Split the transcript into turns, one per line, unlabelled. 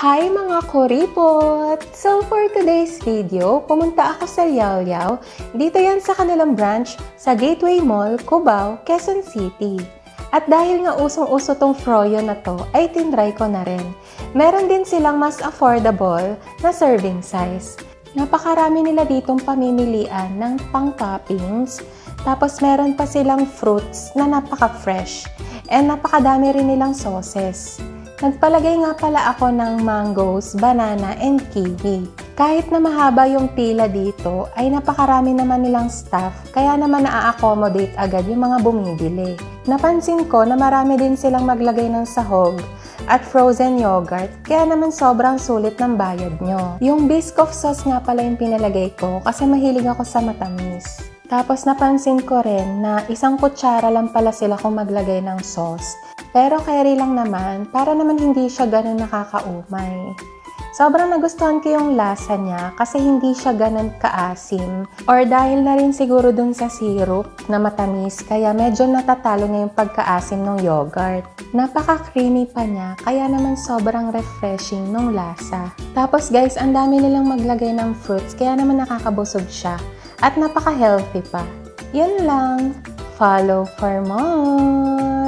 Hi mga kuripot! So for today's video, pumunta ako sa Yao Yao. Dito yan sa kanilang branch sa Gateway Mall, Cubao, Quezon City. At dahil nga usong-uso tong froyo na to, ay tinry ko na rin. Meron din silang mas affordable na serving size. Napakarami nila ditong pamimilian ng pang-toppings. Tapos meron pa silang fruits na napaka-fresh. And napakadami rin nilang sauces. Nagpalagay nga pala ako ng mangoes, banana, and kiwi. Kahit na mahaba yung pila dito, ay napakarami naman nilang staff, kaya naman na-accommodate agad yung mga bumibili. Napansin ko na marami din silang maglagay ng sahog at frozen yogurt, kaya naman sobrang sulit ng bayad nyo. Yung biscoff sauce nga pala yung pinalagay ko kasi mahilig ako sa matamis. Tapos napansin ko rin na isang kutsara lang pala sila kung maglagay ng sauce. Pero carry lang naman, para naman hindi siya ganun nakakaumay. Sobrang nagustuhan ko yung lasa niya kasi hindi siya ganun kaasim. Or dahil na rin siguro dun sa syrup na matamis, kaya medyo natatalo niya yung pagkaasim ng yogurt. Napaka-creamy pa niya, kaya naman sobrang refreshing nung lasa. Tapos guys, ang dami nilang maglagay ng fruits, kaya naman nakakabusog siya. At napaka-healthy pa. Yun lang. Follow for more!